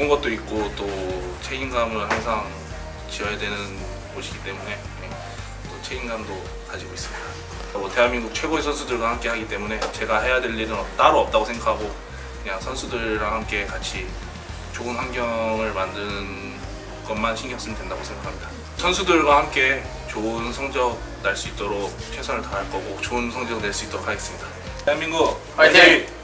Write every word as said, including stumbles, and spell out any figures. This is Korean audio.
좋은 것도 있고 또 책임감을 항상 지어야 되는 곳이기 때문에 또 책임감도 가지고 있습니다. 뭐 대한민국 최고의 선수들과 함께 하기 때문에 제가 해야 될 일은 따로 없다고 생각하고 그냥 선수들이랑 함께 같이 좋은 환경을 만드는 것만 신경 쓰면 된다고 생각합니다. 선수들과 함께 좋은 성적 날 수 있도록 최선을 다할 거고 좋은 성적 낼 수 있도록 하겠습니다. 대한민국 화이팅!